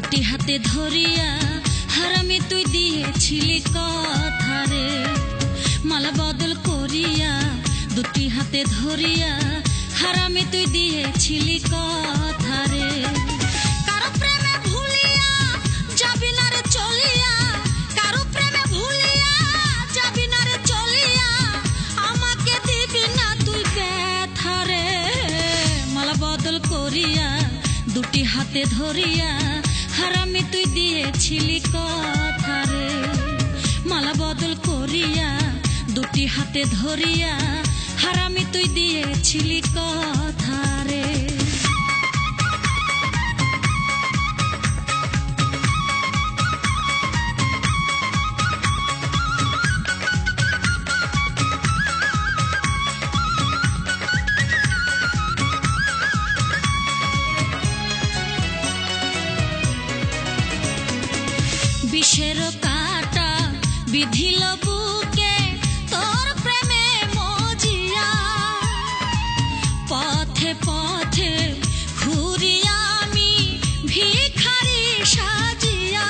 দুটি হাতে ধরিয়া হারামি তুই দিয়েছিলি কথা রে, মালা বদল করিয়া দুটি হাতে ধরিয়া হারামি তুই দিয়েছিলি কথা রে। কারো প্রেমে ভুলিয়া যাবি না রে চলিয়া, কারো প্রেমে ভুলিয়া যাবি না রে চলিয়া, আমাকে দিবি না তুই ব্যথা রে, মালা বদল করিয়া দুটি হাতে ধরিয়া হারামি তুই দিয়েছিলি কথা রে, মালা বদল করিয়া দুটি হাতে ধরিয়া হারামি তুই দিয়েছিলি কথা রে। বিষের কাটা বিধিল বুকে তোর প্রেমে মজিয়া, পথে পথে ঘুরিয়া আমি ভিখারি সাজিয়া,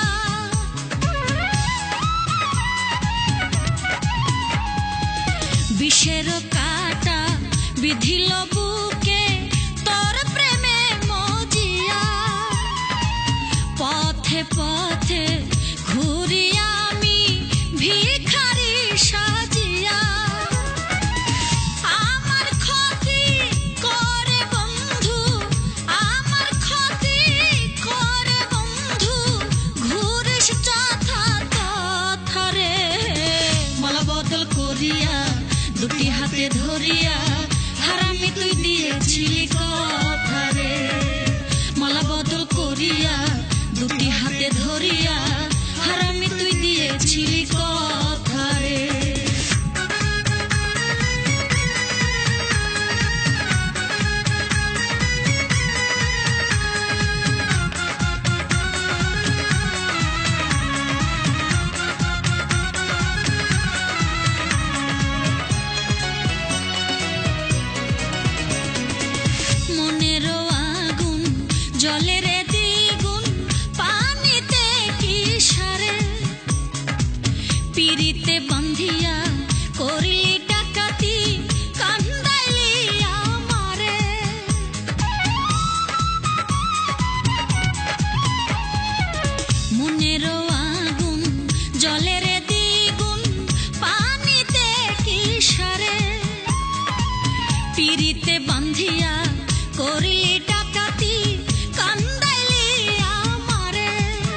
বিষের কাটা বিধিল বুকে তোর প্রেমে মজিয়া, পথে পথে ঘুরিয়া আমি ভিখারি সাজিয়া, আমার ক্ষতি করে বন্ধু, আমার ক্ষতি করে বন্ধু, ঘুরিস যথা তথা রে, মালা বদল করিয়া দুটি হাতে ধরিয়া হারামি তুই দিয়েছিলি কথা রে, মালা বদল করিয়া দুটি হাতে ধরিয়া হারামি তুই দিয়েছিলি কথা রে। মনেরও আগুন জলের দ্বিগুণ পানিতে কি সারে, পিরিতে বান্ধিয়া করিলি ডাকাতি কান্দাইলি আমারে, মনেরও আগুন জলের দ্বিগুণ পানিতে কি সারে, পিরিতে বান্ধিয়া করিলি ডাকাতি কান্দাইলি আমারে,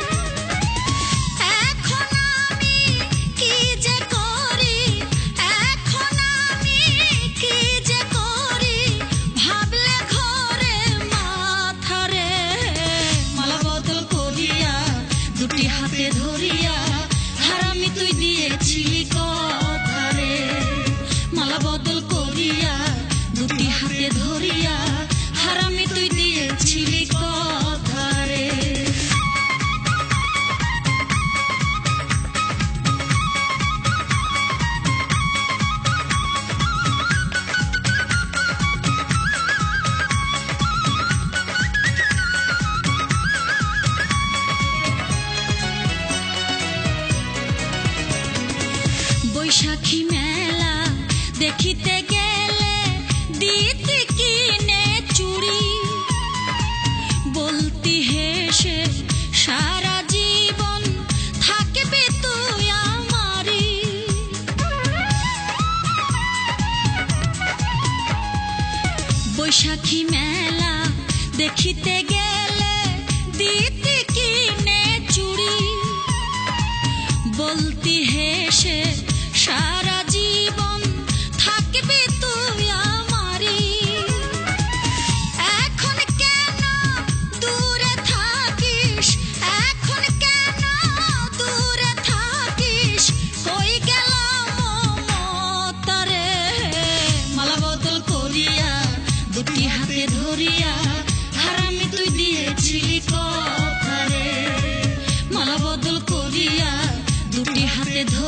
এখন আমি কি যে করি, এখন আমি কি যে করি, ভাবলে ঘরে মাথা রে, মালা বদল করিয়া দুটি হাতে ধরিয়া হারামি তুই দিয়েছিলি কথা রে, মালা বদল করিয়া দুটি হাতে ধরিয়া হারামি তুই দিয়েছিলি কথা রে। বৈশাখী মেলা দেখিতে গেলে দিতে কিনে চুড়ি, বলতি হেসে সারা জীবন থাকবে তুই আমারি, বৈশাখী মেলা দেখিতে গেলে দিতে কিনে চুড়ি, বলতি হেসে সারা জীবন থাকবে তুই আমারি, এখন কেন দূরে থাকিস, এখন কেন দূরে থাকিস, কই গেল মমতা রে, মালা বদল করিয়া দুটি হাতে ধরিয়া হারামি তুই দিয়েছিলি কথা রে, মালা বদল করিয়া দুটি হাতে